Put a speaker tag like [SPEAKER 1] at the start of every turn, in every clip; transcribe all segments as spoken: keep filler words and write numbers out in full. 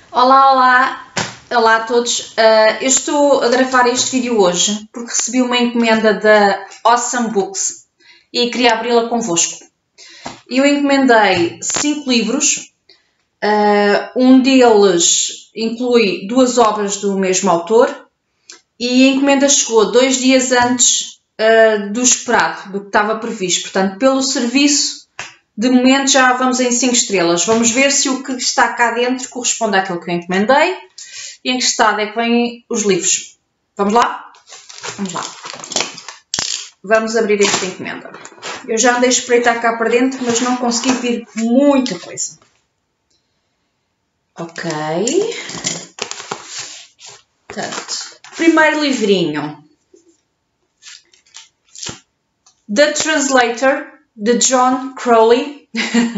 [SPEAKER 1] Olá, olá, olá a todos. Uh, eu estou a gravar este vídeo hoje porque recebi uma encomenda da Awesome Books e queria abri-la convosco. Eu encomendei cinco livros, uh, um deles inclui duas obras do mesmo autor e a encomenda chegou dois dias antes uh, do esperado, do que estava previsto. Portanto, pelo serviço, de momento já vamos em cinco estrelas. Vamos ver se o que está cá dentro corresponde àquilo que eu encomendei e em que estado é que vêm os livros. Vamos lá? Vamos lá. Vamos abrir esta encomenda. Eu já andei a espreitar cá para dentro, mas não consegui vir muita coisa. Ok. Portanto, primeiro livrinho. The Translator, de John Crowley.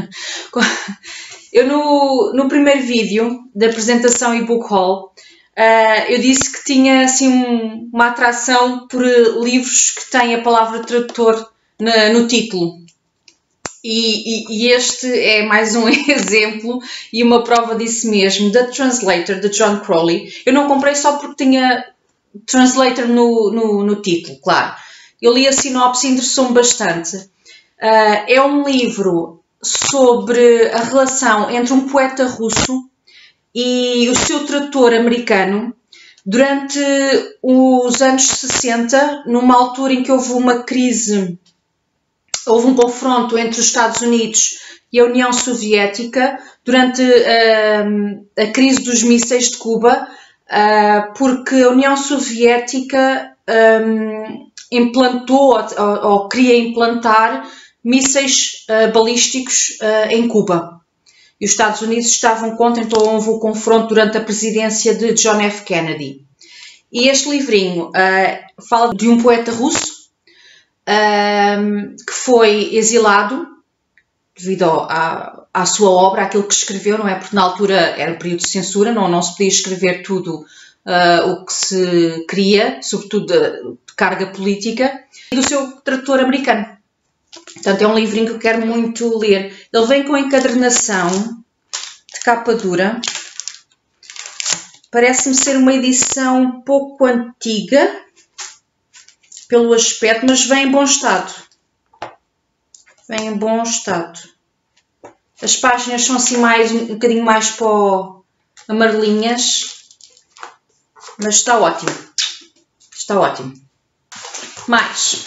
[SPEAKER 1] Eu no, no primeiro vídeo da apresentação e-book haul, uh, eu disse que tinha assim um, uma atração por livros que têm a palavra tradutor na, no título. E, e, e este é mais um exemplo e uma prova disso mesmo. The Translator, de John Crowley. Eu não comprei só porque tinha Translator no, no, no título, claro. Eu li a sinopse e interessou-me bastante. Uh, é um livro sobre a relação entre um poeta russo e o seu tradutor americano durante os anos sessenta, numa altura em que houve uma crise, houve um confronto entre os Estados Unidos e a União Soviética durante uh, a crise dos mísseis de Cuba, uh, porque a União Soviética um, implantou ou, ou queria implantar mísseis uh, balísticos uh, em Cuba. E os Estados Unidos estavam contra, então houve o confronto durante a presidência de John F. Kennedy. E este livrinho uh, fala de um poeta russo uh, que foi exilado devido à, à sua obra, àquilo que escreveu, não é? Porque na altura era um período de censura, não, não se podia escrever tudo uh, o que se queria, sobretudo de, de carga política, e do seu tradutor americano. Portanto, é um livrinho que eu quero muito ler. Ele vem com encadernação de capa dura. Parece-me ser uma edição um pouco antiga, pelo aspecto, mas vem em bom estado. Vem em bom estado. As páginas são assim mais, um bocadinho mais pó amarelinhas, mas está ótimo. Está ótimo. Mais.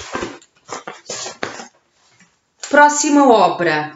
[SPEAKER 1] Próxima obra,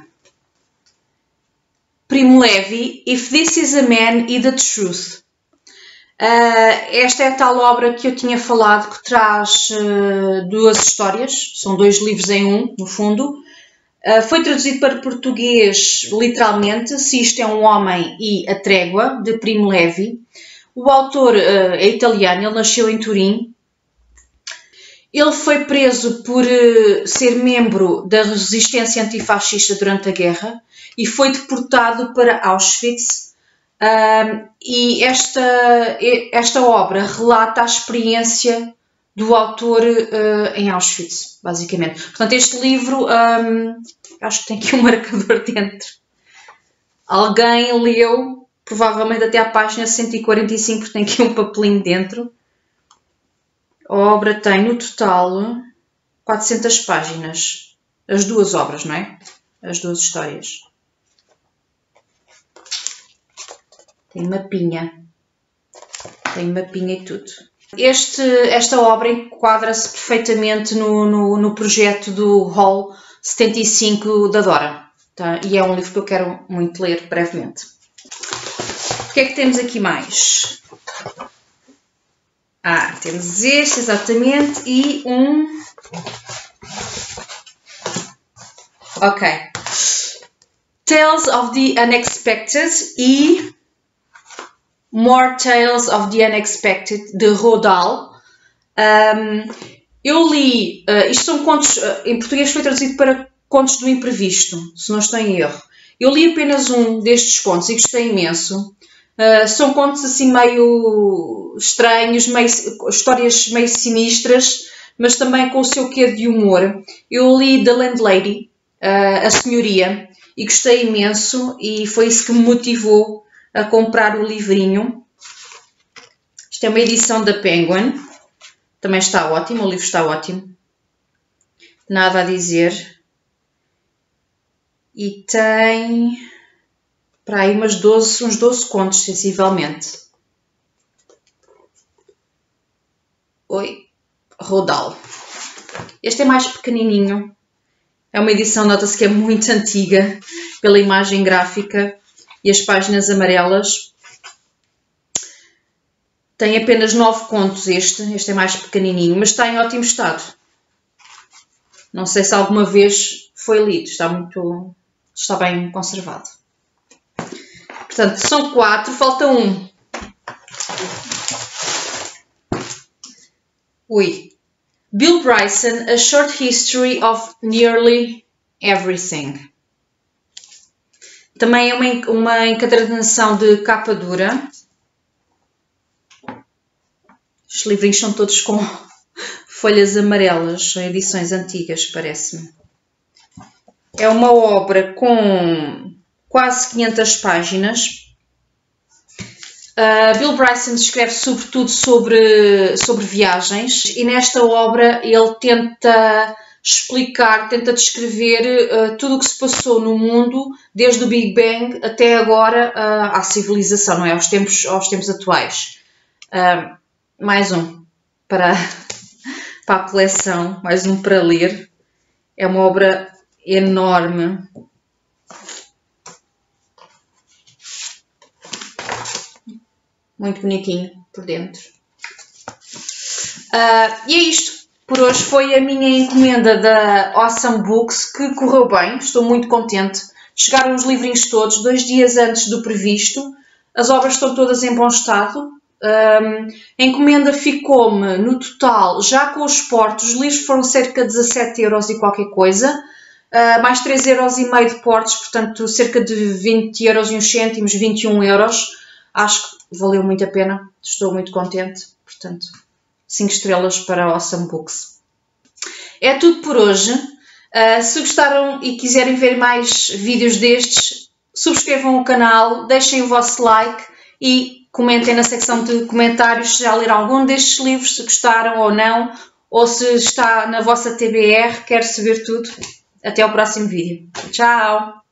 [SPEAKER 1] Primo Levi, If This Is a Man e The Truth. Uh, esta é a tal obra que eu tinha falado que traz uh, duas histórias, são dois livros em um, no fundo. Uh, foi traduzido para português literalmente, Se Isto é um Homem e a Trégua, de Primo Levi. O autor uh, é italiano, ele nasceu em Turim. Ele foi preso por uh, ser membro da resistência antifascista durante a guerra e foi deportado para Auschwitz. Uh, e esta, esta obra relata a experiência do autor uh, em Auschwitz, basicamente. Portanto, este livro, um, acho que tem aqui um marcador dentro. Alguém leu, provavelmente até à página cento e quarenta e cinco, porque tem aqui um papelinho dentro. A obra tem, no total, quatrocentas páginas. As duas obras, não é? As duas histórias. Tem mapinha. Tem mapinha e tudo. Este, esta obra enquadra-se perfeitamente no, no, no projeto do Hall setenta e cinco da Dora. Tá? E é um livro que eu quero muito ler brevemente. O que é que temos aqui mais? Ah, temos este, exatamente, e um... Ok. Tales of the Unexpected e More Tales of the Unexpected, de Rodal. Um, eu li... Uh, isto são contos... Uh, em português foi traduzido para Contos do Imprevisto, se não estou em erro. Eu li apenas um destes contos e gostei imenso. Uh, são contos assim meio estranhos, meio, histórias meio sinistras, mas também com o seu quê de humor. Eu li The Landlady, uh, A Senhoria, e gostei imenso, e foi isso que me motivou a comprar o livrinho. Isto é uma edição da Penguin. Também está ótimo, o livro está ótimo. Nada a dizer. E tem para aí umas doze, uns doze contos, sensivelmente. Oi, Rodal. Este é mais pequenininho. É uma edição, nota-se que é muito antiga, pela imagem gráfica e as páginas amarelas. Tem apenas nove contos este. Este é mais pequenininho, mas está em ótimo estado. Não sei se alguma vez foi lido. Está muito... Está bem conservado. Portanto, são quatro. Falta um. Ui. Bill Bryson, A Short History of Nearly Everything. Também é uma, uma encadernação de capa dura. Os livrinhos são todos com folhas amarelas, são edições antigas, parece-me. É uma obra com quase quinhentas páginas. Uh, Bill Bryson escreve sobretudo sobre, sobre viagens e nesta obra ele tenta explicar, tenta descrever uh, tudo o que se passou no mundo desde o Big Bang até agora uh, à civilização, não é? Aos tempos, aos tempos atuais. Uh, mais um para, para a coleção, mais um para ler. É uma obra enorme. Muito bonitinho por dentro. Uh, e é isto. Por hoje foi a minha encomenda da Awesome Books, que correu bem. Estou muito contente. Chegaram os livrinhos todos, dois dias antes do previsto. As obras estão todas em bom estado. Um, a encomenda ficou-me, no total, já com os portos, os livros foram cerca de dezassete euros e qualquer coisa. Uh, mais três euros e meio de portos, portanto, cerca de vinte euros e uns cêntimos, vinte e um euros. Acho que valeu muito a pena, estou muito contente, portanto, cinco estrelas para a Awesome Books. É tudo por hoje. Uh, se gostaram e quiserem ver mais vídeos destes, subscrevam o canal, deixem o vosso like e comentem na secção de comentários se já leram algum destes livros, se gostaram ou não, ou se está na vossa T B R, quero saber tudo. Até ao próximo vídeo. Tchau!